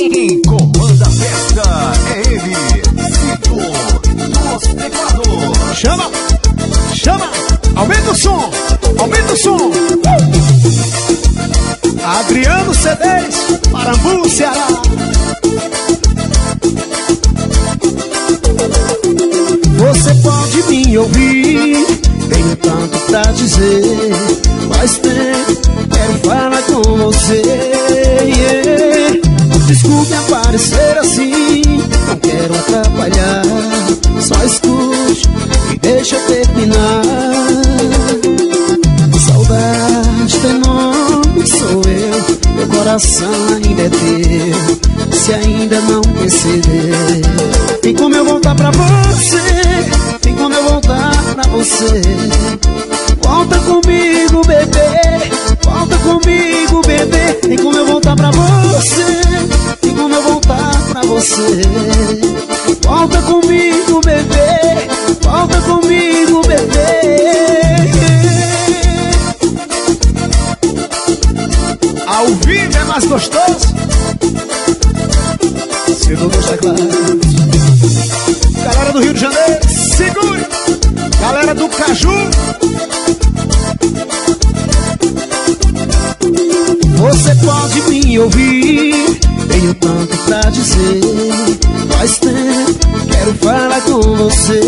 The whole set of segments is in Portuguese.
Quem comanda a festa é ele, Cito dos Teclados. Chama, chama, aumenta o som, aumenta o som. Adriano C10, Parambu, Ceará. Você pode me ouvir, tenho tanto pra dizer. Faz tempo, quero falar com você, yeah. Desculpe aparecer assim, não quero atrapalhar. Só escute e deixa eu terminar. Saudade tem nome, sou eu. Meu coração ainda é teu. Se ainda não percebeu, tem como eu voltar pra você. Tem como eu voltar pra você. Volta comigo, bebê. Volta comigo, bebê. Tem como eu voltar pra você. Tem como eu voltar pra você. Volta comigo, bebê. Volta comigo, bebê. Ao vivo é mais gostoso. Cito dos Teclados. Galera do Rio de Janeiro, segure. Galera do Caju. Você pode me ouvir, tenho tanto pra dizer. Faz tempo, quero falar com você.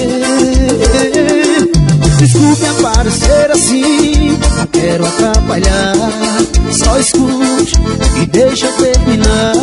Desculpe aparecer assim, não quero atrapalhar. Só escute e deixa eu terminar.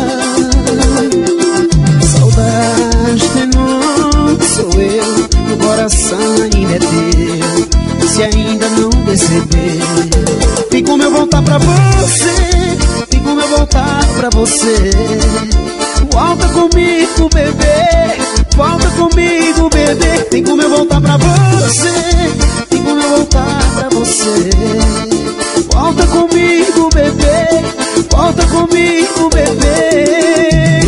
Saudade tem nome, sou eu. Meu coração ainda é teu. Se ainda não percebeu, tem como eu voltar pra você. Tem como eu voltar pra você. Volta comigo, bebê. Volta comigo, bebê. Tem como eu voltar pra você. Tem como eu voltar pra você. Volta comigo, bebê. Volta comigo, bebê.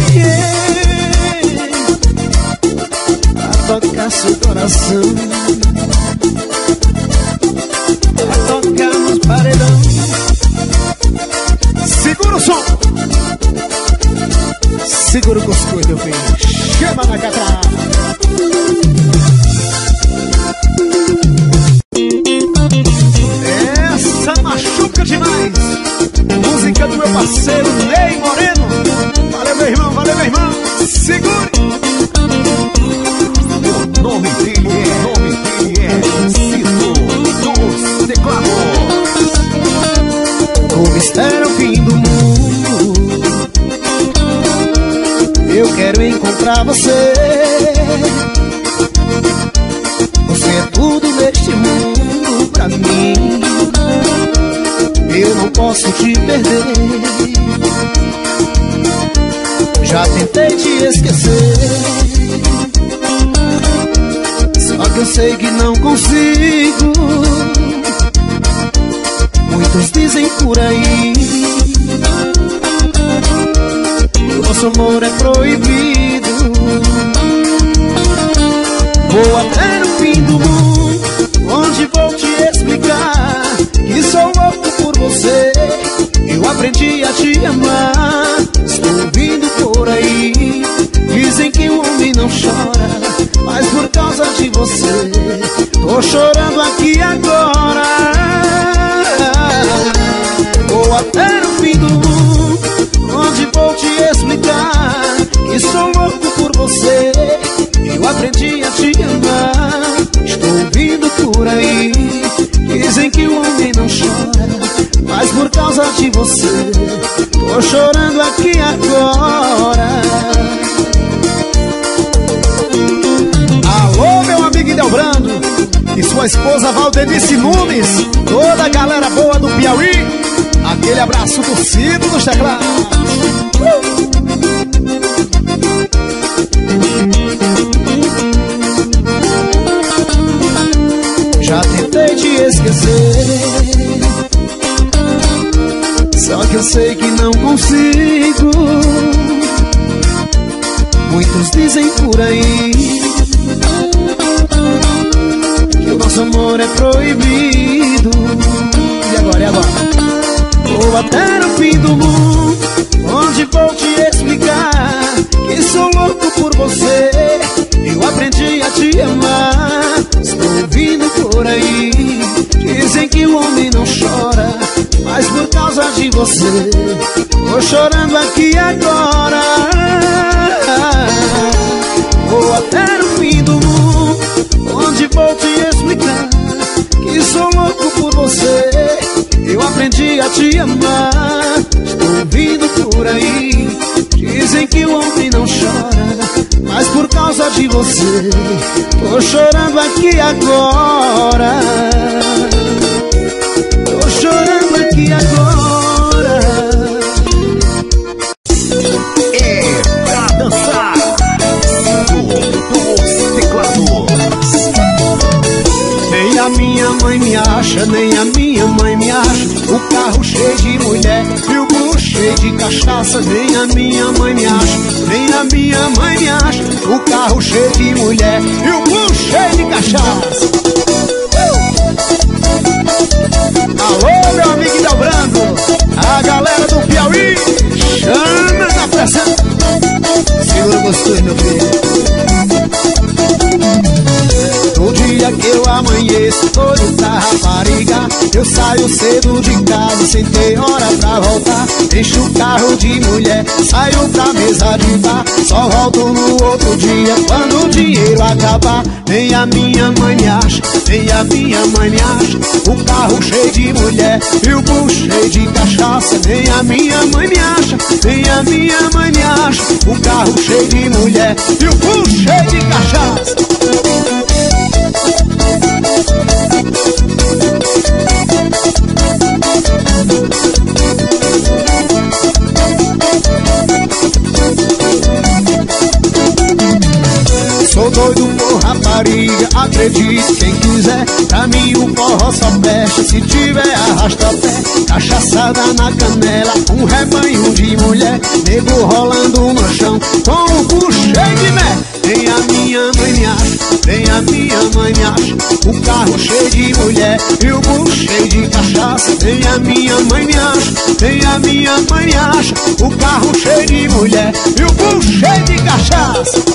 A tocar seu coração, a tocar nos paredão. Segura o som. Segura o cuscuz, meu filho. Chama na catraca. Essa machuca demais. Música do meu parceiro Ney Moreno. Valeu, meu irmão, valeu, meu irmão. Segure. O nome dele é Cito dos Teclados. Como espera o fim do mundo, eu quero encontrar você. Você é tudo neste mundo pra mim. Eu não posso te perder. Já tentei te esquecer, só que eu sei que não consigo. Muitos dizem por aí que o nosso amor é proibido. Vou até no fim do mundo, onde vou te explicar que sou louco por você. Eu aprendi a te amar. Estou ouvindo por aí, dizem que o homem não chora, mas por causa de você tô chorando aqui agora. Vou até no fim do mundo, onde vou te explicar que sou louco por você. Eu aprendi a te amar. Estou ouvindo por aí, dizem que o homem não chora, mas por causa de você tô chorando aqui agora. Alô, meu amigo Idelbrando e sua esposa Valdenice Nunes, toda a galera boa do Piauí, aquele abraço do Cito dos Teclados. Já tentei te esquecer, só que eu sei que não consigo. Muitos dizem por aí que o nosso amor é proibido. E agora, e agora? Vou até no fim do mundo, Tô chorando aqui agora. Vou até no fim do mundo, onde vou te explicar que sou louco por você. Eu aprendi a te amar. Estou ouvindo por aí, dizem que o homem não chora, mas por causa de você tô chorando aqui agora. Tô chorando aqui agora. É pra dançar dos teclados. Nem a minha mãe me acha, nem a minha mãe me acha. O carro cheio de mulher e o bucho cheio de cachaça. Nem a minha mãe me acha, nem a minha mãe me acha. O carro cheio de mulher e o bucho cheio de cachaça. Alô, meu amigo Delbrando, a galera do Piauí, chama na pressão. Segura o gostoso, meu filho. No dia que eu amanheço, todo pra rapariga, eu saio cedo de casa, sem ter hora pra voltar. Encho o carro de mulher, saio pra mesa de bar, só volto no outro dia, quando o dinheiro acabar. Nem a minha mãe me acha, nem a minha mãe me acha. O carro cheio de mulher e o bucho cheio de cachaça. Nem a minha mãe me acha, nem a minha mãe me acha. O carro cheio de mulher e o bucho cheio de cachaça. Sou doido por rapariga, acredite quem quiser. Pra mim o forró só presta se tiver arrasta-pé. Cachaçada na canela, um rebanho de mulher, nego rolando no chão com o bucho cheio de mé. Nem a minha mãe me acha, nem a minha mãe me acha. O carro cheio de mulher e o bucho cheio de cachaça. Nem a minha mãe me acha, nem a minha mãe me acha. O carro cheio de mulher e o bucho cheio de cachaça.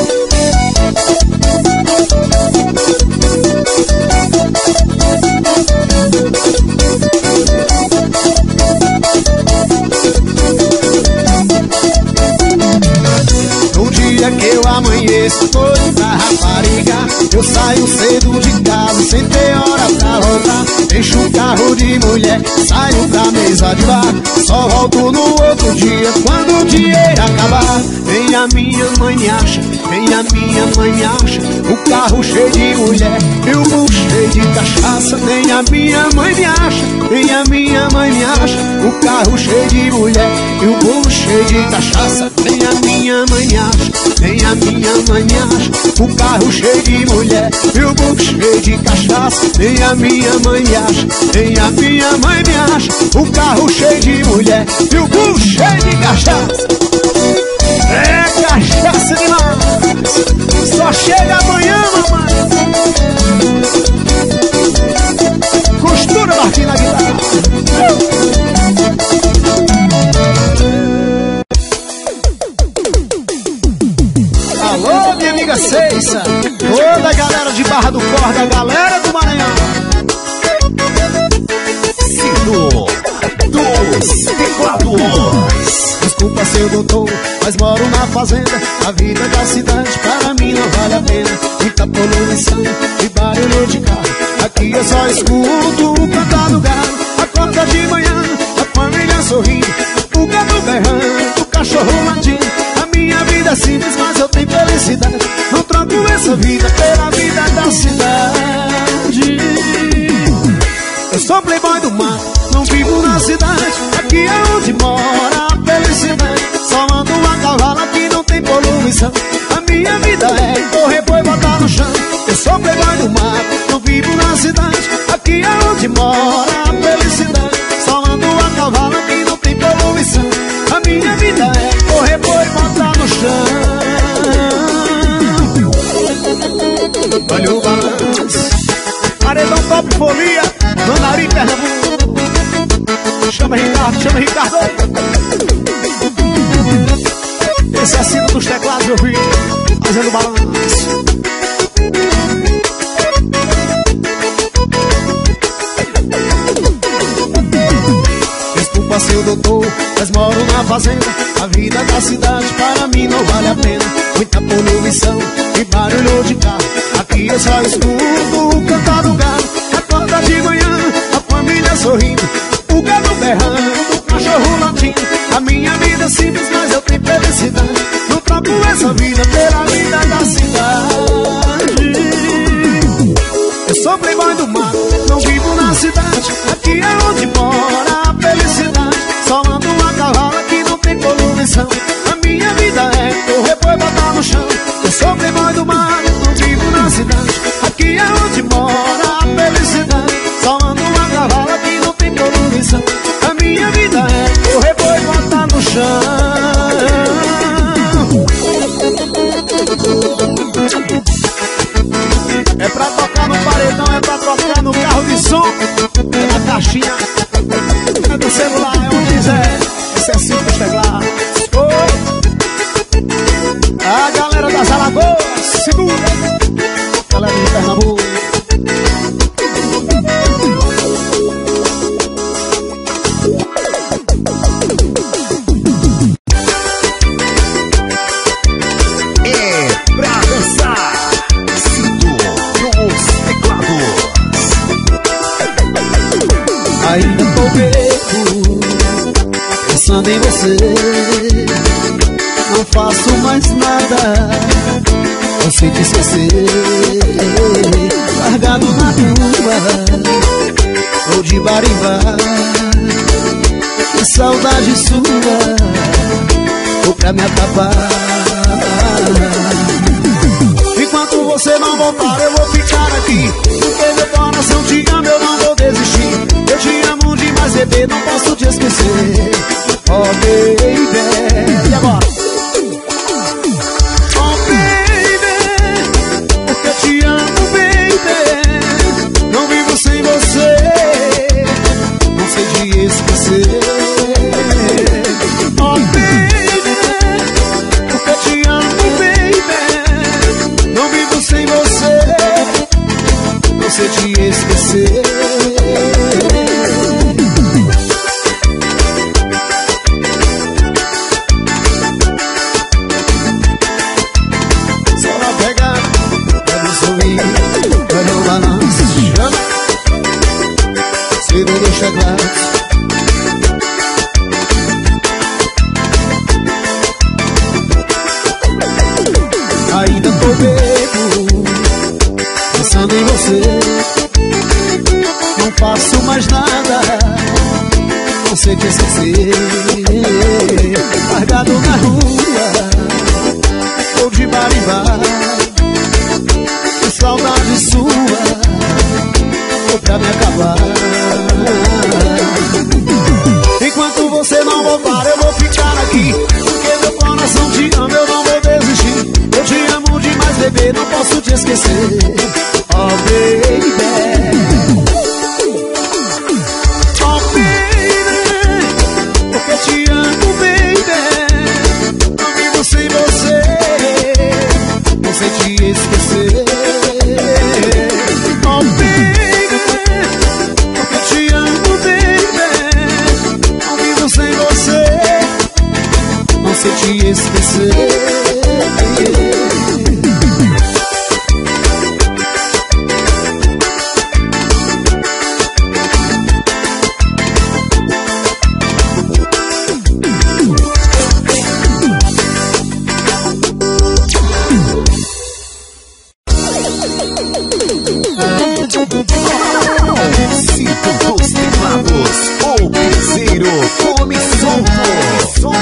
No dia que eu amanheço, todo pra rapariga, eu saio cedo de casa, sem ter hora pra voltar. Encho o carro de mulher, saio pra mesa de bar, só volto no outro dia, quando o dinheiro acabar. Nem a minha mãe me acha, nem a minha mãe me acha. O carro cheio de mulher e o bucho cheio de cachaça. Nem a minha mãe me acha, nem a minha mãe me acha. O carro cheio de mulher e o bucho cheio de cachaça. Nem a minha mãe me acha, nem a minha mãe me acha. O carro cheio de mulher e o bucho cheio de cachaça. Nem a minha mãe me acha, nem a minha mãe me acha. O carro cheio de mulher e o bucho cheio de cachaça. É cachaça demais, só chega amanhã, mamãe. Costura Marquinhos na guitarra. Alô, minha amiga Ceissa, toda a galera de Barra do Corda, a galera do Maranhão. Cito dos teclados. Desculpa, seu doutor, mas moro na fazenda. A vida da cidade para mim não vale a pena. Muita poluição e barulho de carro. Aqui eu só escuto o cantar do galo. Acorda de manhã, a família sorrindo, o gato berrando, o cachorro latindo. A minha vida é simples, mas eu tenho felicidade. Não troco essa vida pela vida da cidade. Eu sou playboy do mar, não vivo na cidade. Aqui é onde mora a felicidade. Só ando a cavalo, aqui não tem poluição. A minha vida é correr, boi, botar no chão. Eu sou playboy do mar, não vivo na cidade. Aqui é onde mora a felicidade. Só ando a cavalo, aqui não tem poluição. A minha vida é correr, boi, botar no chão. Olha o balanço, paredão top folia, Mandarim, Pernambuco. Chama Ricardo, chama Ricardo. Esse é a cena dos teclados, meu filho, fazendo balanço. Desculpa, seu doutor, mas moro na fazenda. A vida da cidade para mim não vale a pena. Muita poluição e barulho de carro. Aqui eu só escuto o cantar do galo. Acorda de manhã, a família sorrindo, o gado berrando, o cachorro latindo. A minha vida é simples, mas eu tenho felicidade. Não troco essa vida pela vida da cidade. Eu sou playboy do mato, não vivo na cidade. Aqui é onde mora a felicidade. Só ando a cavalo, aqui não tem poluição. A minha vida é correr, depois botar no chão. Eu sou playboy do mato, não vivo na cidade. Aqui é onde mora a felicidade. Só ando a cavalo, aqui não tem poluição. A minha vida é correr, depois botar no chão. É pra tocar no paredão, é pra tocar no carro de som, é na caixinha, é do celular, é onde quiser. Esse é simples teclado. A galera das Alagoas, segura. Galera de Pernambuco. Ainda tô bebo, pensando em você. Não faço mais nada, não sei te esquecer. Largado na rua, ou de bar em bar. Que saudade sua, ou pra me acabar. Enquanto você não voltar, eu vou ficar aqui, porque meu coração te ama, eu não vou desistir. Eu te amo demais, bebê, não posso te esquecer. Oh, baby. E agora? Oh, baby, porque eu te amo, baby. Não vivo sem você, não sei te esquecer. Oh, baby, porque eu te amo, baby. Não vivo sem você, não sei te esquecer. Ainda tô bebo, pensando em você. Não faço mais nada, não sei te esquecer. Largado na rua, ou de bar em bar. Que saudade sua, ou pra me acabar. Enquanto você não voltar, eu vou ficar aqui, porque meu coração te ama, eu não vou desistir. Eu te amo demais, bebê, não posso te esquecer. Oh, baby. Oh, baby, porque eu te amo, baby. Não vivo sem você, não sei te esquecer. Oh, baby, porque eu te amo, baby. Não vivo sem você, não sei te esquecer. Cinto dos teclados, o piseiro, come solto. Sou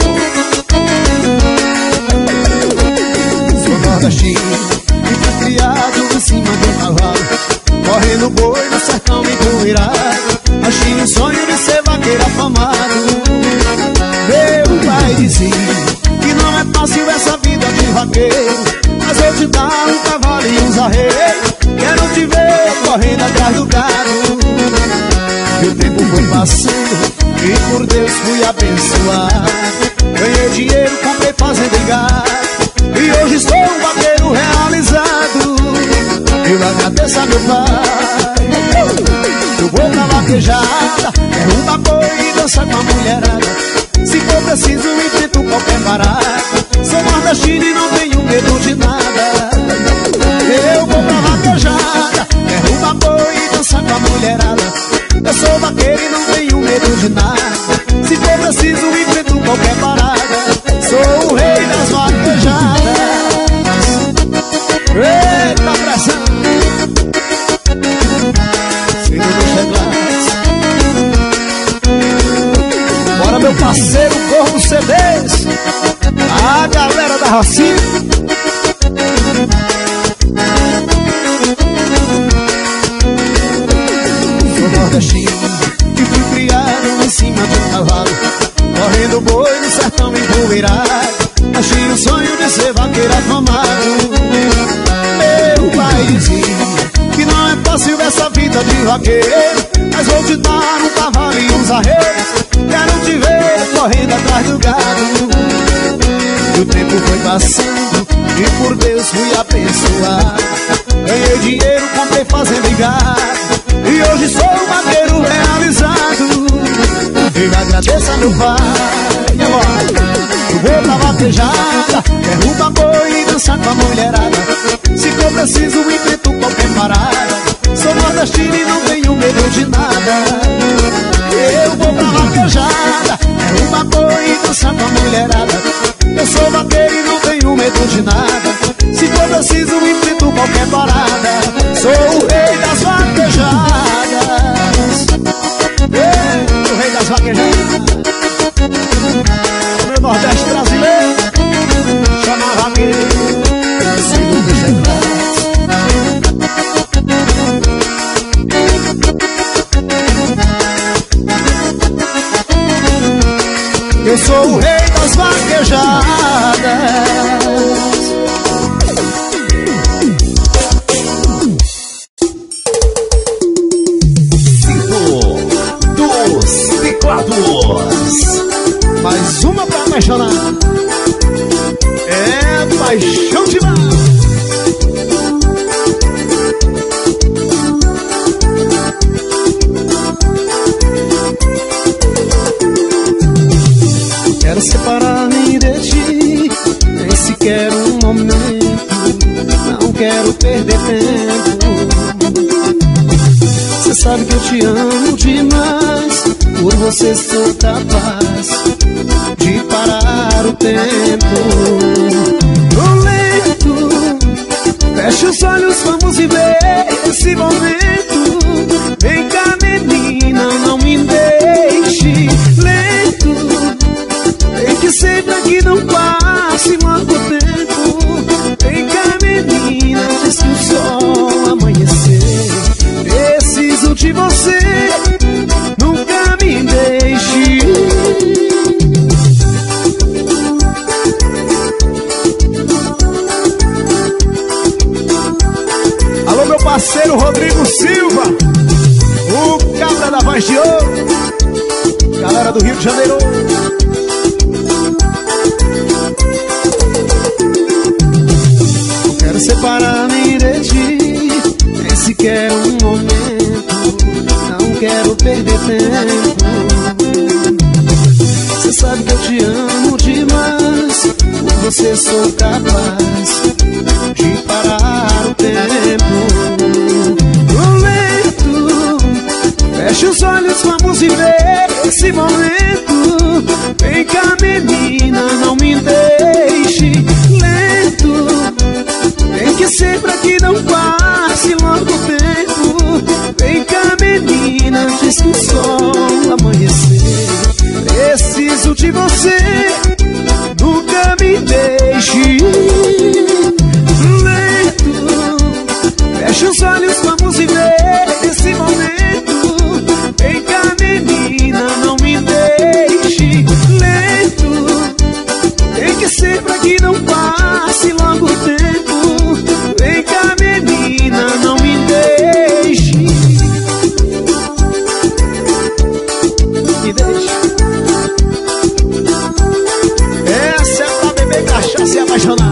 nordestino e fui criado em cima do cavalo, correndo boi no sertão empoeirado. Mas tinha um sonho de ser vaqueiro afamado. Meu pai dizia que não é fácil essa vida de vaqueiro, mas eu te dar um cavalo e uns arreios. Quero te ver correndo atrás do gado. E o tempo foi passando e por Deus fui abençoado. Ganhei dinheiro, comprei fazenda e gado, e hoje estou um vaqueiro realizado. Eu agradeço a meu pai. Eu vou pra vaquejada, derruba boi e dança com a mulherada. Se for preciso enfrento qualquer parada. Sou nordestino e não tenho medo de nada. Eu vou pra vaquejada, derruba boi e dançar com a mulherada. Eu sou vaqueiro e não tenho medo de nada. Se for preciso enfrento qualquer parada. Sou o rei das vaquejadas. Eita pressão, Ciro dos Teclados. Bora meu parceiro Gordo CDs, a galera da Rocinha. Sou nordestino que fui criado em cima de um cavalo, correndo boi no sertão empoeirado. Achei o sonho de ser vaqueiro afamado. Meu paizinho, que não é fácil essa vida de vaqueiro, mas vou te dar um cavalo e uns arreios. Quero te ver correndo atrás do gado. E o tempo foi passando e por Deus fui abençoado. Ganhei dinheiro, comprei fazenda e gado, e hoje sou um vaqueiro realizado. Eu agradeço a meu pai. E agora? Eu vou pra vaquejada, derruba boi e dançar com a mulherada. Se for preciso enfrento qualquer parada. Sou nordestino e não tenho medo de nada. Eu vou pra vaquejada, derruba boi e dançar com a mulherada. Eu sou vaqueiro e não tenho medo de nada. Se for preciso enfrento qualquer parada. Sou o rei das vaquejadas. Ei, o rei das vaquejadas. Meu Nordeste brasileiro chama vaqueiro, Ciro dos Teclados. Eu sou o rei das vaquejadas. Mais uma pra apaixonar. É paixão demais. Quero separar-me de ti, nem sequer um momento. Não quero perder tempo. Você sabe que eu te amo demais. Por você sou capaz de parar o tempo. No lento, feche os olhos, vamos viver esse momento. Vem cá, menina, não me deixe lento. Tem que ser pra que não passe logo o tempo. Vem cá, menina, diz que o sol amanhecer. Preciso de você, nunca me deixe. Alô, meu parceiro Rodrigo Silva, o cabra da voz de ouro, galera do Rio de Janeiro. Eu quero separar-me de ti, nem sequer um momento. Não quero perder tempo. Você sabe que eu te amo demais. Por você sou capaz de parar o tempo. No lento, feche os olhos, vamos viver esse momento. Vem cá, menina, não me deixe lento. Tem que ser pra que não passe logo o tempo. Vem cá, menina, diz que o sol amanhecer. Preciso de você, nunca me deixe lento. Feche os olhos, vamos viver esse momento. Vem cá, menina, não me deixe lento. Tem que ser pra que não passe logo o tempo. Vem cá, menina, não me deixe. Me deixe. Essa é pra beber cachaça e apaixonar.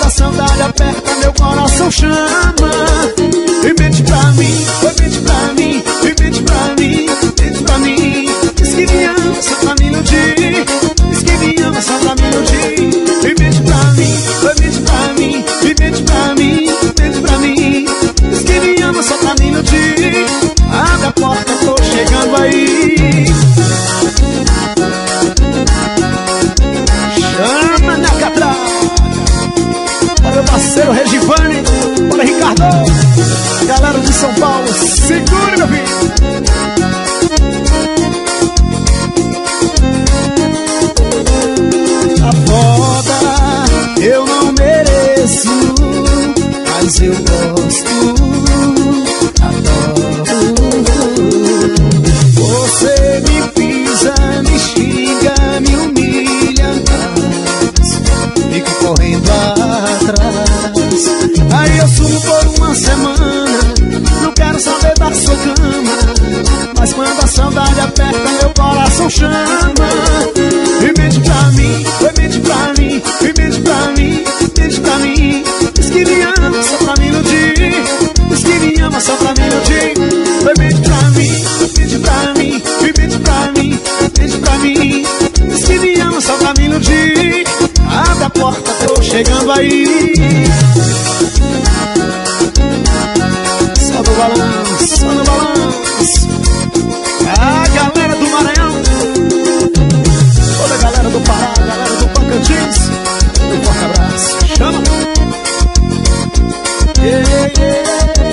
quando a saudade aperta, meu coração chama. E mente pra mim, mente pra mim, mente pra mim, mente pra mim. Diz que me ama só pra me iludir, diz que me ama só pra me iludir. E mente pra mim, mente pra mim, mente pra mim, mente pra mim. Diz que me ama só pra me iludir. Abre a porta, tô chegando aí. Chama na catraca. Olha meu parceiro Regivane, olha Ricardo, galera de São Paulo, segure meu filho. Tá foda, eu não mereço, mas eu gosto, adoro. Você me pisa, me xinga, me humilha, fico correndo atrás. Aí eu sumo por uma semana, não quero saber da sua cama, mas quando a saudade aperta, meu coração chama. E mente pra mim, mente pra mim, mente pra mim, mente pra mim. Diz que me ama só pra me iludir, diz que me ama só pra me iludir. Mente pra mim, mente pra mim, mente pra mim, mente pra mim. Diz que me ama só pra me iludir. Abre a porta, tô chegando aí. Só no balanço, só no balanço. A galera do Maranhão, toda a galera do Pará, a galera do Tocantins, um forte abraço. Chama! Yeah, yeah.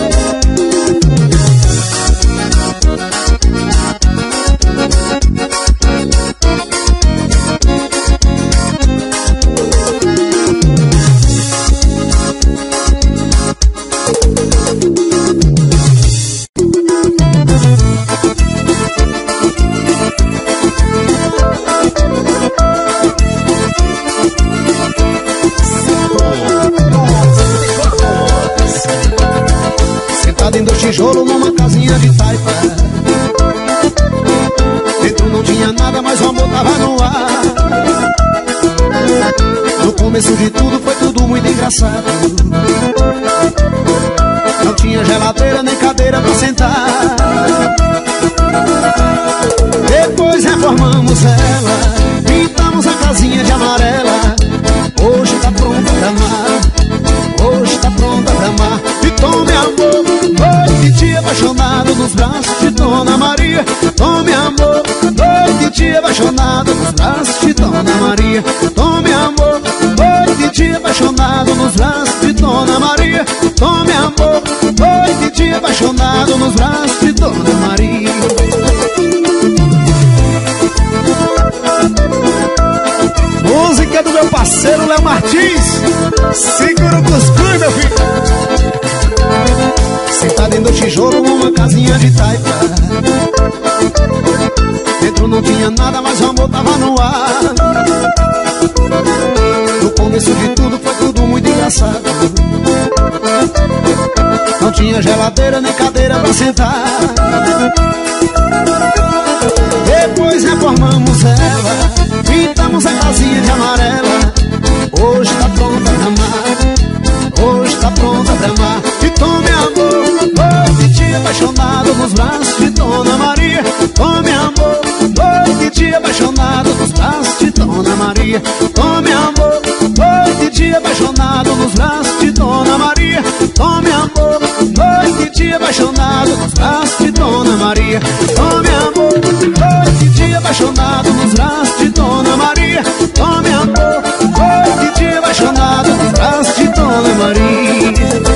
Em dois tijolos numa casinha de taipa, dentro não tinha nada, mas o amor tava no ar. No começo de tudo foi tudo muito engraçado. Não tinha geladeira nem cadeira pra sentar. Depois reformamos ela, pintamos a casinha de amarela. Hoje tá pronta pra amar, hoje tá pronta pra amar. E tome amor, noite e dia apaixonado nos braços de Dona Maria. Tome amor, noite e dia apaixonado nos braços de Dona Maria. Tome amor, noite e dia apaixonado nos braços de Dona Maria. Tome amor, noite e dia apaixonado nos braços de Dona Maria. Música do meu parceiro Léo Martins. Segura o cuscuz, meu filho. Sentado em dois tijolos numa casinha de taipa, dentro não tinha nada, mas o amor tava no ar. No começo de tudo foi tudo muito engraçado. Não tinha geladeira nem cadeira pra sentar. Depois reformamos ela, pintamos a casinha de amarela. Hoje tá pronta pra amar, hoje tá pronta pra amar. E tome amor, noite e dia apaixonado nos braços de Dona Maria. Tome amor, noite e dia apaixonado nos braços de Dona Maria. Tome amor, noite e dia apaixonado nos braços de Dona Maria. Tome amor, noite e dia apaixonado nos braços de Dona Maria. Tome amor, noite e dia apaixonado nos braços de Dona Maria. Tome amor, noite e dia apaixonado nos braços de Dona Maria.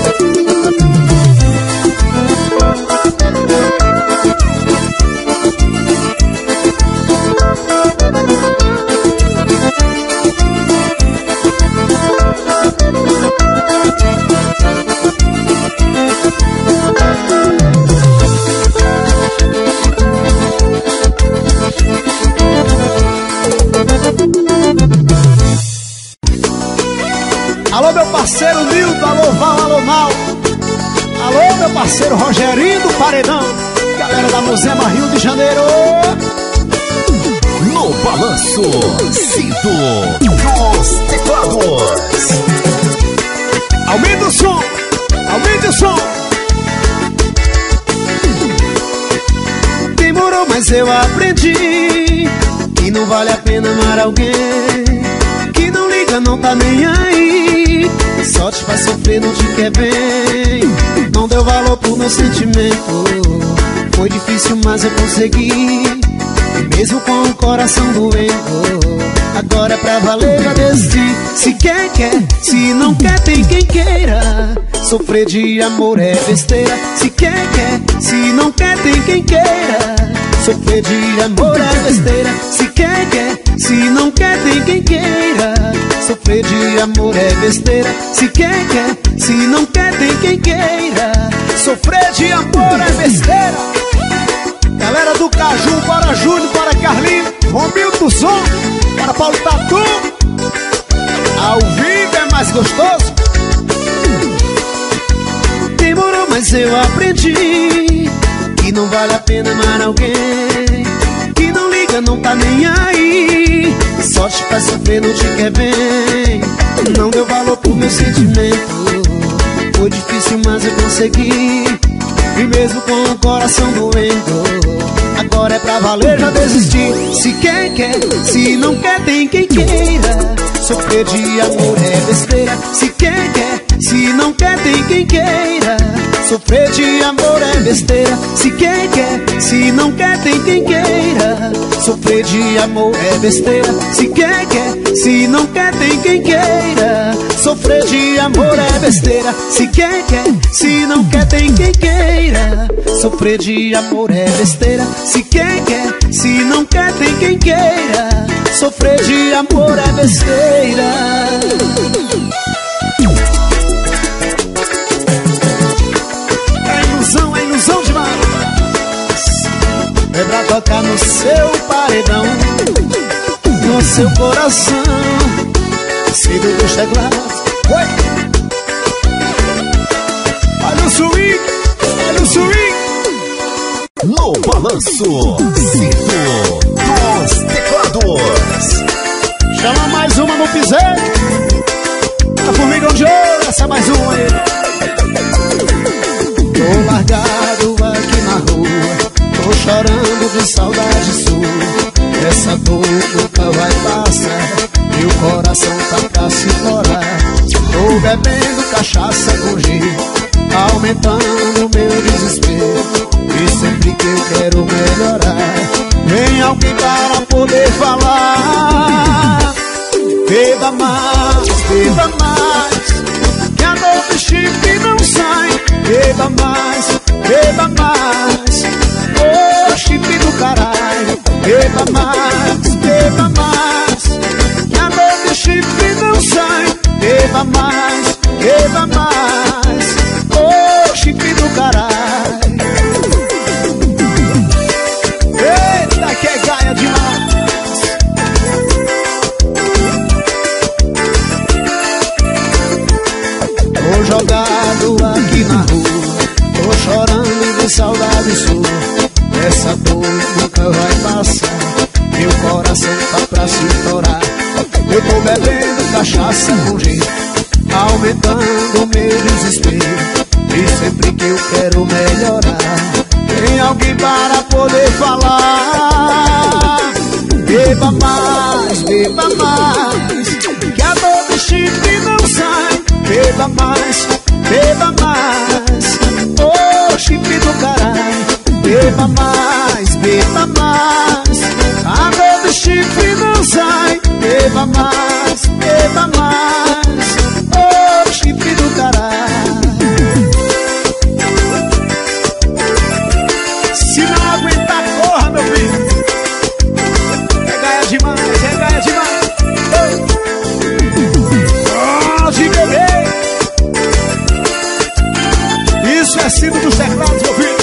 Alô, meu parceiro Nildo, alô Val, alô Mal. Alô, meu parceiro Rogerinho do Paredão. Galera da Muzema, Rio de Janeiro. No balanço, Cido dos teclados. eu aprendi que não vale a pena amar alguém que não liga, não tá nem aí, só te faz sofrer, não te quer bem. Não deu valor pro meu sentimento, foi difícil, mas eu consegui, mesmo com o coração doendo. Agora é pra valer, já desisti. Se quer, quer, se não quer, tem quem queira. Sofrer de amor é besteira. Se quer, quer, se não quer, tem quem queira. Sofrer de amor é besteira. Se quer, quer, se não quer, tem quem queira. Sofrer de amor é besteira. Se quer, quer, se não quer, tem quem queira. Sofrer de amor é besteira. Galera do Caju, para Júlio, para Carlinhos, Romildo do Som, para Paulo Tatu. Ao vivo é mais gostoso. Demorou, mas eu aprendi que não vale a pena amar alguém que não liga, não tá nem aí, só te faz sofrer, não te quer bem. Não deu valor pro meu sentimento, foi difícil, mas eu consegui, e mesmo com o coração doendo. Agora é pra valer, já desisti. Se quer, quer, se não quer, tem quem queira. Sofrer de amor é besteira. Se quer, quer, se não quer, tem quem queira. Sofrer de amor é besteira. Se quer, quer, se não quer, tem quem queira. Sofrer de amor é besteira. Se quer, quer, se não quer, tem quem queira. Sofrer de amor é besteira. Se quer, quer, se não quer, tem quem queira. Sofrer de amor é besteira. Se quer, quer, se não quer, tem quem queira. Sofrer de amor é besteira. É ilusão demais. É pra tocar no seu paredão, no seu coração, cedo dos teclados. Oi! Olha o swing, olha o swing. No balanço, Cito dos Teclados. Chama mais uma no piseiro. A formigão de ouro, essa é mais uma aí. Tô largado aqui na rua, tô chorando de saudade sua. Essa dor nunca vai passar, meu coração tá pra se estourar. Tô bebendo cachaça com gelo, aumentando meu desespero. E sempre que eu quero melhorar, vem alguém para poder falar. Beba mais, que a dor do chifre não sai. Beba mais, ô chifre do caralho. Beba mais, que a dor do chifre não sai. Beba mais, ô chifre do caralho. Eita, que é gaia demais. Tô jogado aqui na rua, tô chorando de saudade sua. Essa dor nunca vai passar, meu coração tá pra se estourar. Eu tô bebendo cachaça com gelo, aumentando meu desespero. E sempre que eu quero melhorar, tem alguém para poder falar. Beba mais, que a dor do chifre não sai. Beba mais, ô chifre do caralho. Beba mais, a dor do chifre não sai. Beba mais, ô chifre do caralho. Se não aguentar, corra, meu filho. É gaia demais. Pode beber. Isso é Cito dos Teclados, meu filho.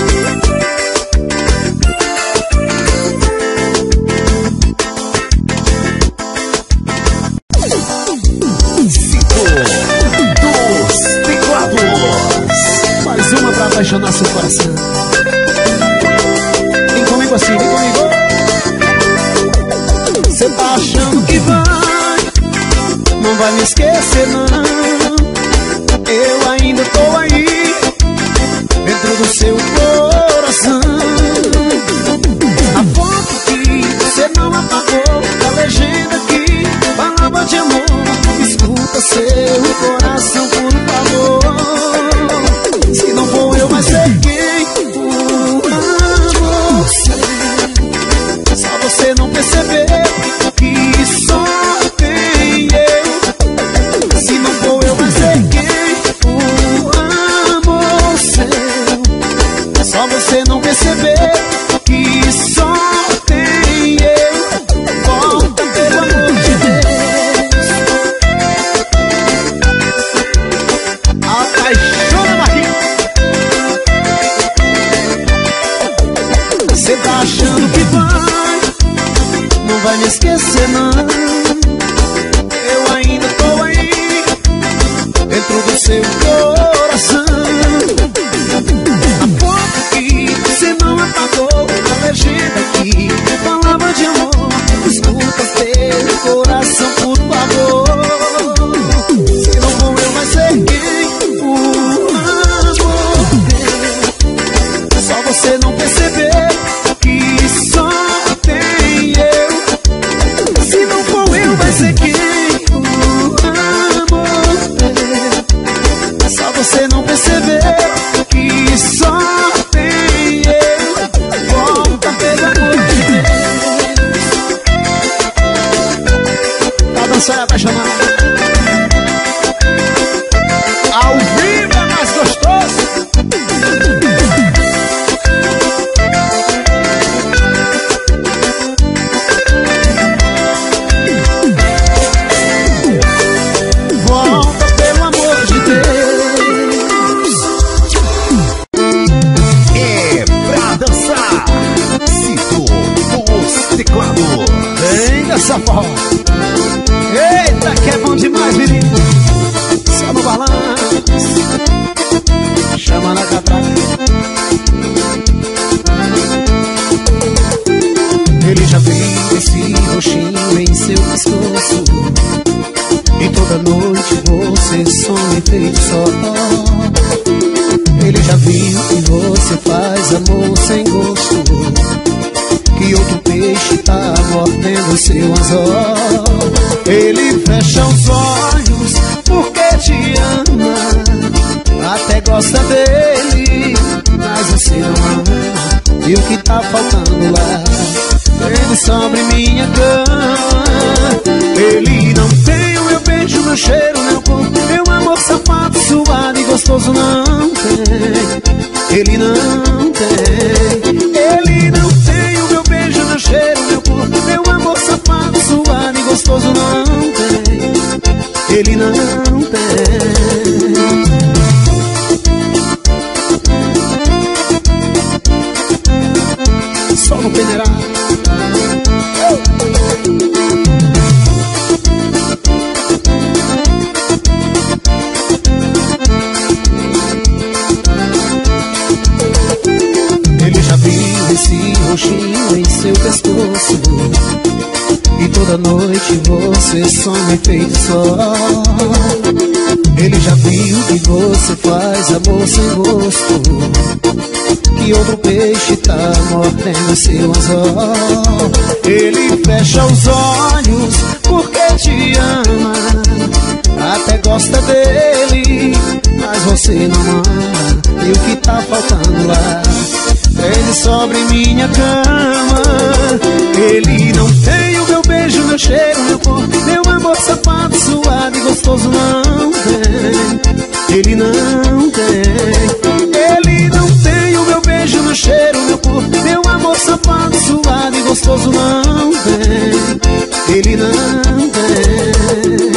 Mais uma pra apaixonar seu coração. Vem comigo assim, vem comigo. Cê tá achando que não vai me esquecer não. Eu ainda tô aí, teu coração, por favor. Se não for eu, vai ser quem? Por amor seu. Só você não percebeu que só tem eu. Se não for eu, vai ser quem? Por amor seu. Só você não percebeu que só tem eu. Volta, pelo amor de Deus. Apaixona, Marquinhos. Cê tá achando que não vai me esquecer, não. Eu ainda tô aí, dentro do seu coração. Há pouco que você não apagou a legenda aqui, palavra de amor. Escuta teu coração, por favor. Se não for eu, vai ser quem? Por amor. Só você não percebeu que só tem eu. Se não for eu, vai ser quem? Por amor. Só você não percebeu que só tem eu. Volta, pelo amor de Deus. Tá dançando, apaixonado. Ao vivo é mais gostoso. Volta, pelo amor de Deus. É pra dançar. Cito os teclados. Vem dessa forma. Eita, que é bom demais, menino. Só no balanço. Chama na catraca. Ele já viu esse roxinho em seu pescoço. E toda noite você some feito só. Ele já viu que você faz amor sem gosto, que outro peixe tá mordendo seu anzol. Ele fecha os olhos porque te ama, até gosta dele, mas você não ama. E o que tá faltando lá? Ele sobre minha cama. Ele não tem o meu beijo, meu cheiro, meu corpo, meu amor safado, suado e gostoso. Não tem. Ele não tem. Ele não tem o meu beijo, meu cheiro, meu corpo, meu amor safado, suado e gostoso. Não tem. Ele não tem. Só no peneirado. Ele já viu esse roxinho em seu pescoço, e toda noite você some feito só. Ele já viu que você faz amor sem gosto, que outro peixe tá mordendo seu anzol. Ele fecha os olhos porque te ama, até gosta dele, mas você não ama. E o que tá faltando lá? Ele sobre minha cama. Ele não tem o meu beijo, meu cheiro, meu corpo, meu amor safado, suado e gostoso. Não tem. Ele não tem. Ele não tem o meu beijo, meu cheiro, meu corpo, meu amor safado, suado e gostoso. Não tem. Ele não tem.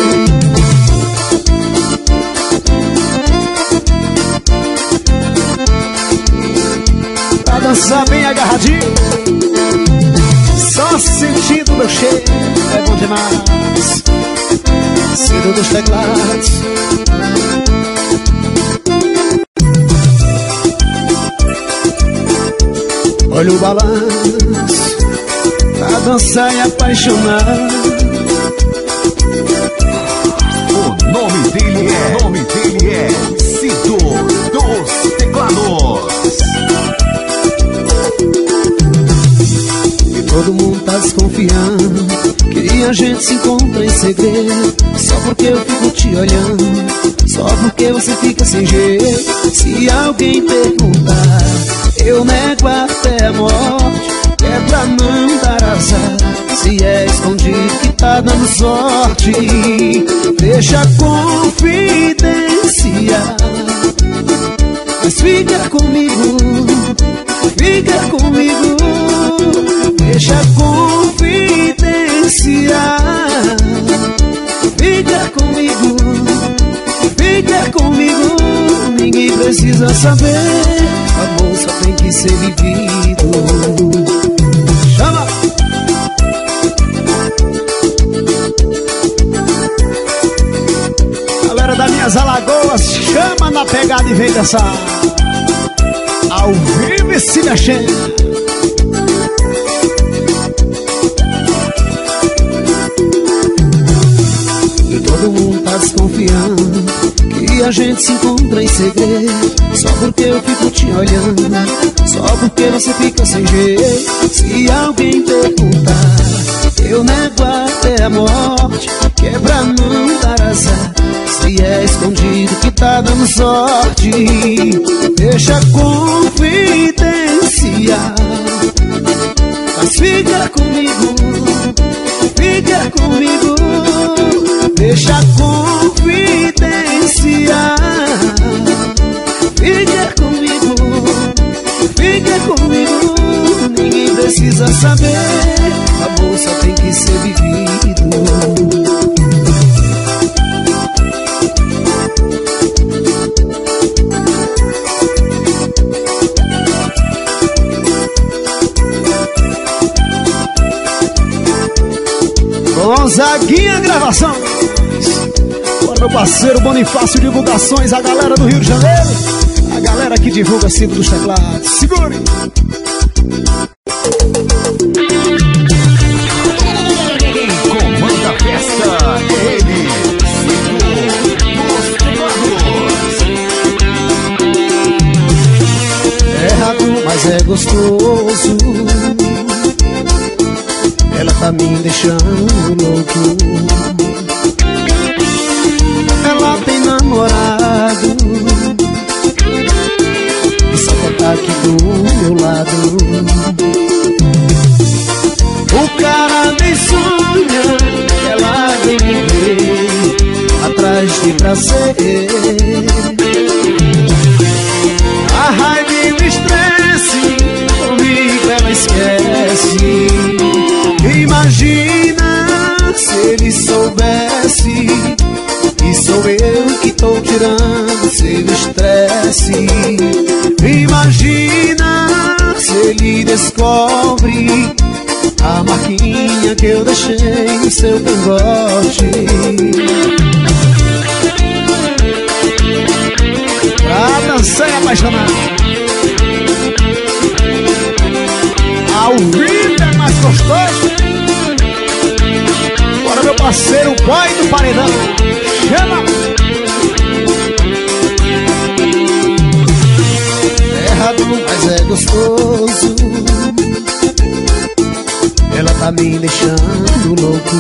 Pra dançar bem agarradinho, só sentindo meu cheiro, é bom demais. Cedo dos teclados. Olha o balanço, pra dançar e apaixonar. O nome dele é Cito dos Teclados. E todo mundo tá desconfiando que a gente se encontra em segredo, só porque eu fico te olhando, só porque você fica sem jeito. Se alguém perguntar, eu nego até a morte, é pra não dar azar. Se é escondido que tá dando sorte, deixa confidenciar. Mas fica comigo, deixa confidenciar. Fica comigo, ninguém precisa saber. Amor só tem que ser vivido. Chama! Galera das minhas Alagoas, chama na pegada e vem dançar ao vivo e se mexendo. E todo mundo tá desconfiando que a gente se encontra em segredo, só porque eu fico te olhando, só porque você fica sem jeito. Se alguém perguntar, eu nego até a morte, que é pra não dar azar. Se é escondido que tá dando sorte, deixa confidenciar. Mas fica comigo, deixa confidenciar. Fica comigo, ninguém precisa saber. Amor só tem que ser vivido. Gonzaguinha Gravação. Bora, meu parceiro Bonifácio Divulgações, a galera do Rio de Janeiro, a galera que divulga Ciro dos Teclados. Segure! Comanda a festa, ele, Ciro dos Teclados. É errado, mas é gostoso. Ela tá me deixando louco. Ela tem namorado e só tá aqui do meu lado. O cara nem sonha, ela vem me ver atrás de prazer. A raiva e o estresse, comigo ela esquece. Imagina se ele soubesse que sou eu que tô tirando seu estresse. Imagina se ele descobre a marquinha que eu deixei no seu cangote. Pra dançar e apaixonar, ao vivo é mais gostoso. Bora, meu parceiro, o boy do paredão. Chama! É errado, mas é gostoso. Ela tá me deixando louco.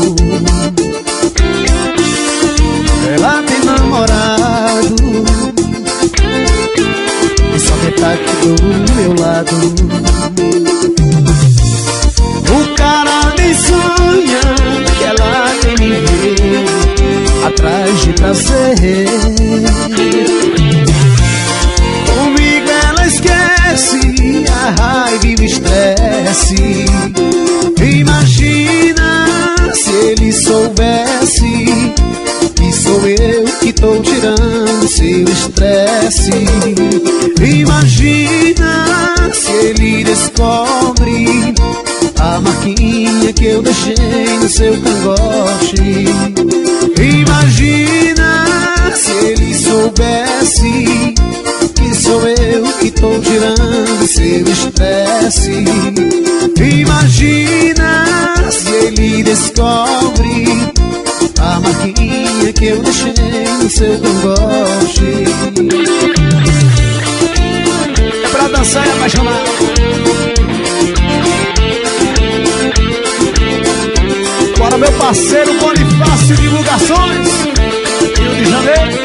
Ela tem namorado e só tá aqui do meu lado. O cara nem sonha que ela tem me ver atrás de prazer. Comigo ela esquece a raiva e o estresse. Imagina se ele soubesse que sou eu que tô tirando seu estresse. Imagina se ele descobre a marquinha que eu deixei no seu cangote. Imagina se ele soubesse que sou eu que tô tirando seu estresse. Imagina se ele descobre a marquinha que eu deixei no seu cangote. É pra dançar e apaixonar. Bora, meu parceiro corações, Rio de Janeiro.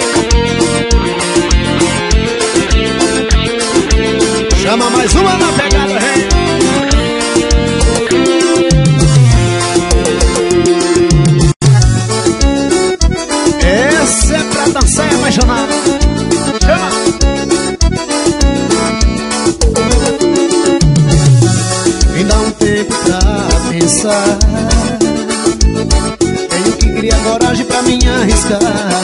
Chama mais uma na pegada, rei. Essa é pra dançar e apaixonar. Chama! Me dá um tempo pra pensar. Tenho que criar coragem pra me arriscar.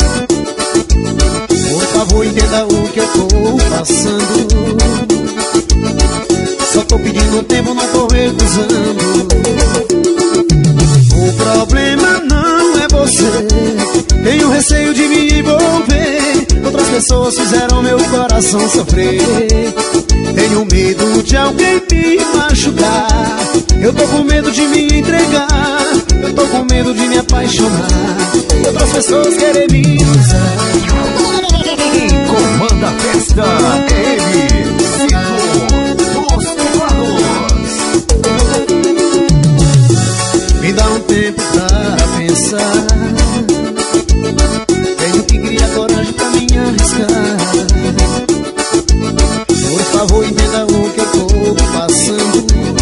Por favor, entenda o que eu tô passando. Só tô pedindo tempo, não tô recusando. O problema não é você. Tenho receio de me envolver. Outras pessoas fizeram meu coração sofrer. Tenho medo de alguém me machucar. Eu tô com medo de me entregar. Eu tô com medo de me apaixonar. Outras pessoas querem me usar. Quem comanda a festa é ele, Cito dos Teclados. Me dá um tempo pra pensar. Tenho que criar coragem pra me arriscar. Por favor, entenda o que eu tô passando.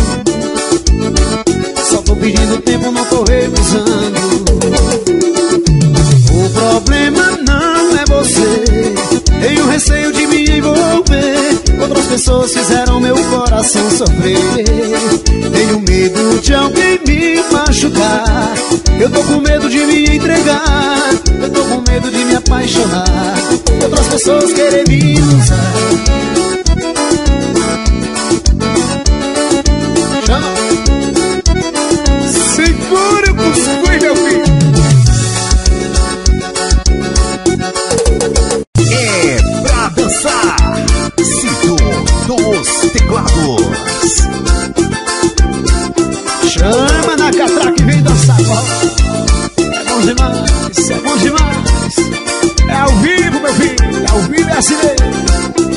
Só tô pedindo tempo, não tô recusando. O problema não é você. Tenho receio de me envolver. Outras pessoas fizeram meu coração sofrer. Tenho medo de alguém me machucar. Eu tô com medo de me entregar. Eu tô com medo de me apaixonar. Outras pessoas querem me usar. Chama! Segura o cuscuz, meu filho. É pra dançar, Cito dos Teclados. Chama na catraca e vem dançar. É bom demais, é bom demais. É ao vivo, meu filho, é ao vivo, é assim mesmo.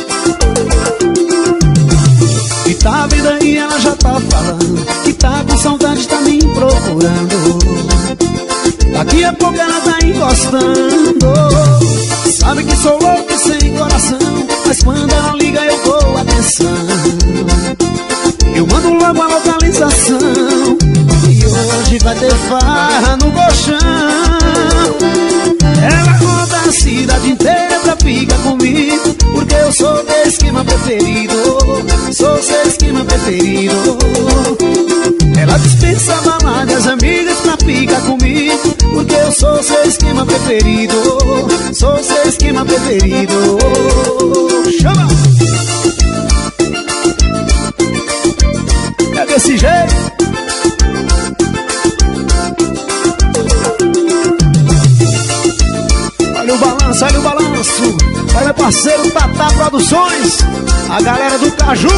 E tá vendo aí, ela já tá falando que tá com saudade, tá me procurando. Daqui a pouco ela tá encostando. Sabe que sou louco e sem coração, mas quando ela liga eu dou atenção. Eu mando logo a localização. E hoje vai ter farra no colchão. Ela roda a cidade inteira pra ficar comigo, porque eu sou teu esquema preferido. Sou seu esquema preferido. Ela dispensa balada das amigas pra ficar comigo, porque eu sou seu esquema preferido. Sou seu esquema preferido. Chama! É desse jeito. Olha o balanço, olha o balanço. Olha meu parceiro Tatá Produções, a galera do Caju.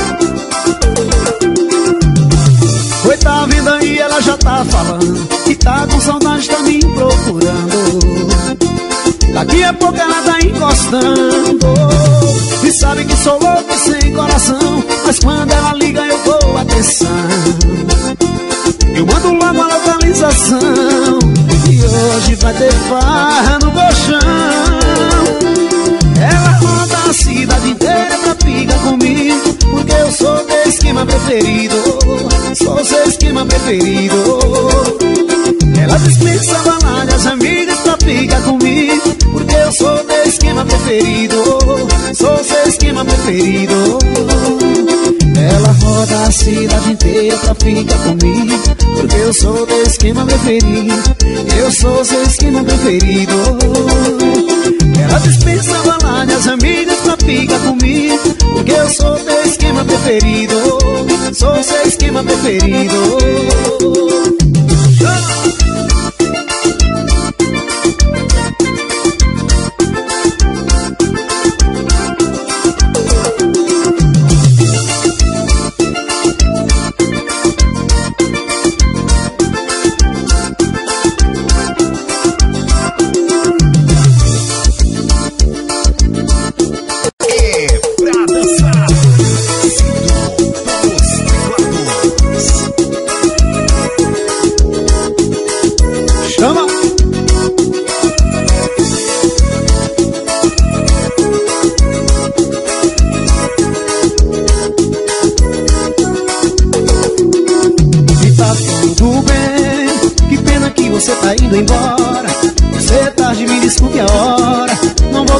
Oi, tá vindo aí, ela já tá falando que tá com saudade, tá me procurando. Daqui a pouco ela tá encostando. E sabe que sou louco e sem coração, mas quando ela liga eu dou atenção. Eu mando logo a localização. E hoje vai ter farra no colchão. Ela roda a cidade inteira pra ficar comigo, porque eu sou teu esquema preferido. Sou seu esquema preferido. Ela dispensa balada as amigas pra ficar comigo, porque eu sou teu esquema preferido. Sou seu esquema preferido. Ela roda a cidade inteira pra ficar comigo, porque eu sou teu esquema preferido. Eu sou seu esquema preferido. Ela dispensa balada as amigas pra ficar comigo, porque eu sou teu esquema preferido. Sou seu esquema preferido.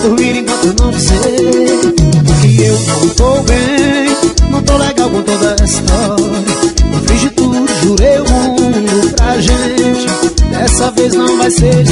dormir enquanto não dizer que eu não tô bem, não tô legal com toda essa história. Eu fiz de tudo, jurei o mundo pra gente, dessa vez não vai ser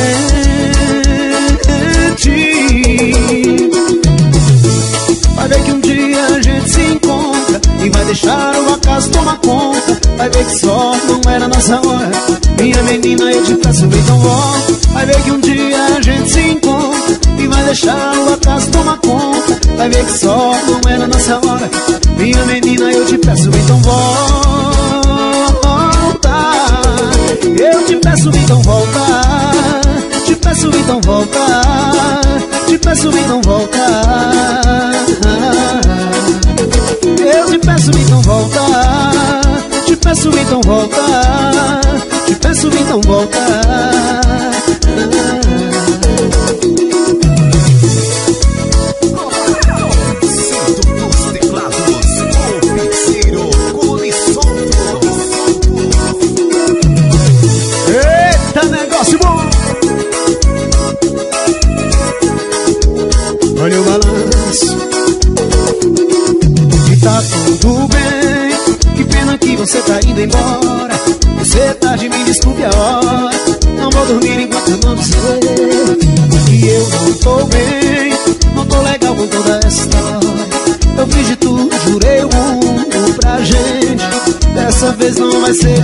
diferente. Vai ver que um dia a gente se encontra e vai deixar o acaso tomar conta. Vai ver que só não era nossa hora, minha menina, eu te peço, então volta. Vai ver que um dia a gente se encontra e vai deixar o acaso tomar conta. Vai ver que só não era nossa hora, minha menina, eu te peço, então volta. Eu te peço, então volta. Te peço, então volta. Te peço, então volta. Eu te peço, então volta. Te peço, então volta. Te peço, então volta. Centro dos teclados, o Piseiro Colisonto. Eita, negócio bom! Olha o balanço e tá tudo bem. Que pena que você tá indo embora. Você tá de me desculpe a hora. Não vou dormir enquanto eu não dizer que eu não tô bem, não tô legal com toda essa história. Eu fiz de tudo, jurei o mundo pra gente, dessa vez não vai ser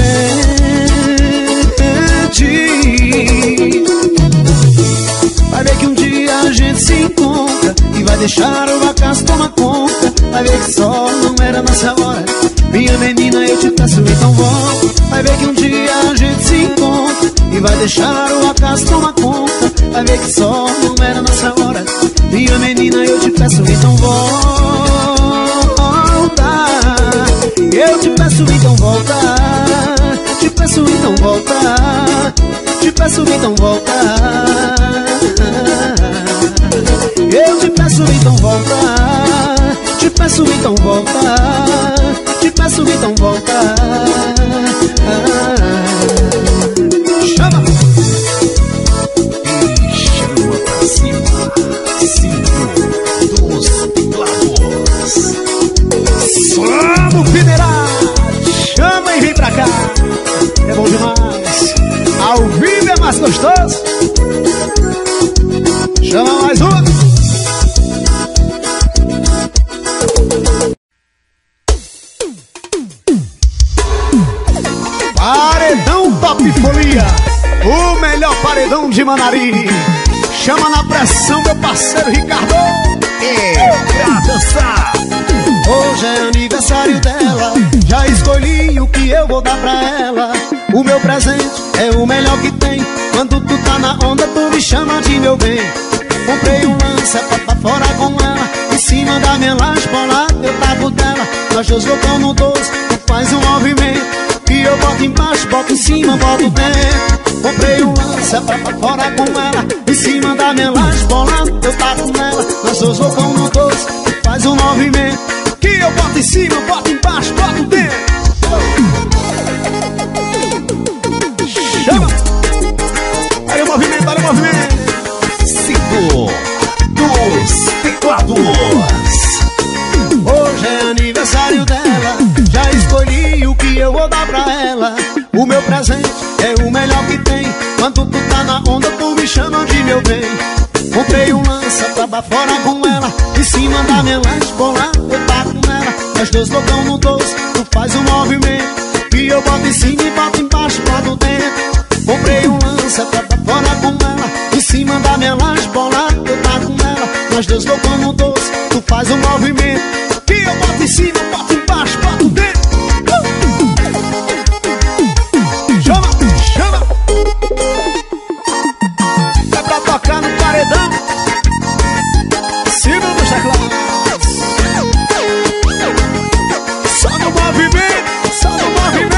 diferente. Vai ver que um dia a gente se encontra e vai deixar o acaso tomar conta. Vai ver que só não era nossa hora, minha menina, eu te peço, então volta. Vai ver que um dia a gente se encontra e vai deixar o acaso tomar conta. Vai ver que só não era nossa hora, minha menina, eu te peço, então volta. Eu te peço, então volta. Te peço, então volta. Te peço, então volta. Eu te peço, então volta. Te peço, então volta. Te peço, então volta. Chama! E chama pra cima. Centro dos teclados. Vamos, Finerade! Chama e vem pra cá. É bom demais. Ao vivo é mais gostoso. Chama mais uma. Paredão Top Folia, o melhor paredão de Manari. Chama na pressão meu parceiro Ricardo. Pra dançar. Hoje é aniversário dela, já escolhi o que eu vou dar pra ela. O meu presente é o melhor que tem. Quando tu tá na onda, tu me chama de meu bem. Comprei um lança pra fora com ela, em cima da minha laje, bolado eu tava dela. Nós dois loucão no 12, tu faz um movimento que eu boto embaixo, boto em cima, boto dentro. Comprei um lança pra fora com ela, em cima da minha laje, bolado eu tava nela. Nós dois loucão no 12, tu faz um movimento que eu boto em cima, boto embaixo, boto dentro. Chama! Olha o movimento, olha o movimento. Centro dos teclados. Hoje é aniversário dela, já escolhi o que eu vou dar pra ela. O meu presente é o melhor que tem. Quando tu tá na onda, tu me chama de meu bem. Comprei um lança pra fora com ela, em cima da minha laje, bolado eu taco nela. Nós dois loucão no 12, tu faz um movimento que eu boto em cima e boto embaixo, boto dentro. Comprei um lança pra fora com ela, em cima da minha laje, bolado eu taco nela. Nós dois loucão no 12, tu faz um movimento que eu boto em cima, boto embaixo, boto dentro. Chama, chama. É pra tocar no paredão, cima dos teclados. Só no movimento, só no movimento.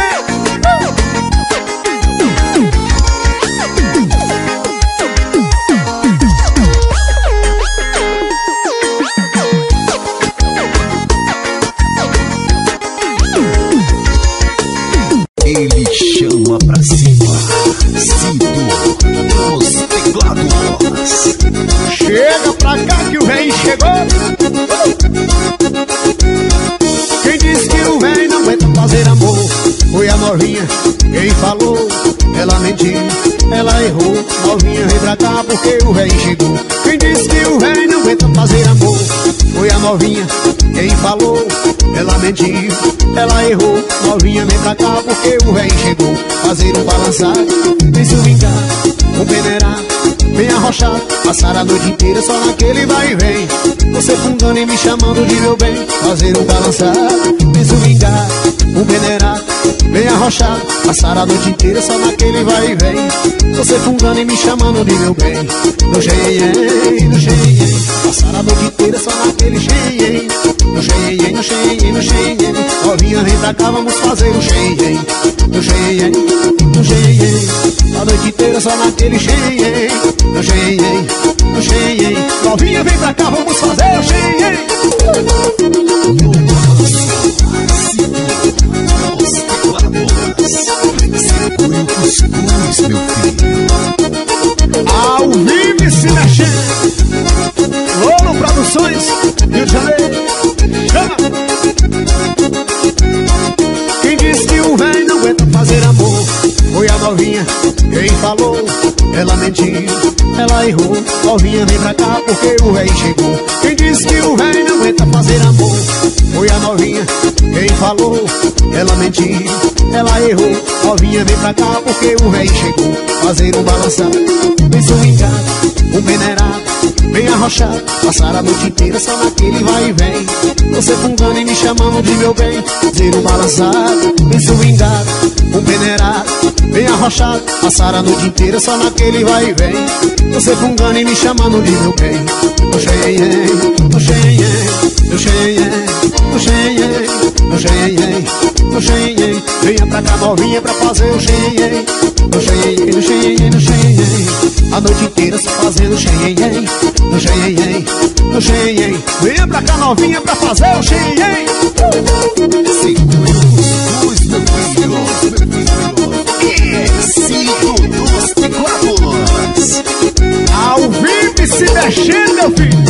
Chega pra cá que o rei chegou. Quem disse que o rei não aguenta fazer amor foi a novinha. Quem falou, ela mentiu, ela errou. Novinha, vem pra cá porque o rei chegou. Quem disse que o rei não aguenta fazer amor foi a novinha. Quem falou, ela mentiu, ela errou. Novinha, vem pra cá porque o rei chegou. Fazer um balançado, vem se vingar, um peneirado, vem arrochado, passar a noite inteira só naquele vai e vem. Você fungando e me chamando de meu bem. Fazer um balançado, vem se vingar, um peneirado, vem arrochado, passar a noite inteira só naquele vai e vem. Você fungando e me chamando de meu bem. No xenhen, no xenhen, passar a noite inteira só naquele xenhen. No xenhen, no xenhen, no xenhen, novinha vem pra cá, vamos fazer o xenhen. No xenhen, no xenhen, a noite inteira só naquele xenhen. No xenhen, no xenhen, novinha vem pra cá, vamos fazer o xenhen. Segure o cuscuz, meu filho. Ao vivo e se mexendo. Louro Produções, Rio de Janeiro. Chama! Quem disse que o velho não aguenta fazer amor foi a novinha. Quem falou, ela mentiu, ela errou. Novinha, vem pra cá porque o rei chegou. Quem disse que o rei não aguenta fazer amor foi a novinha. Quem falou, ela mentiu, ela errou. Novinha, vem pra cá porque o rei chegou. Fazer um balançado, vem swingado, um peneirado, vem arrochado, passar a noite inteira só naquele vai e vem. Você fungando e me chamando de meu bem. Fazer um balançado, vem swingado, um peneirado, vem arrochado, passar a noite inteira só naquele vai e vem. Você fungando e me chamando de meu bem. No xenhen, no xenhen, no xenhen, no xenhen, no xenhen, no xenhen, venha pra cá novinha pra fazer o xenhen. No xenhen, no xenhen, no xenhen, a noite inteira só fazendo xenhen. No xenhen, no xenhen, venha pra cá novinha pra fazer o xenhen. Segure o cuscuz, meu filho. Cinco dos teclados. Ao vivo e se mexendo, meu filho.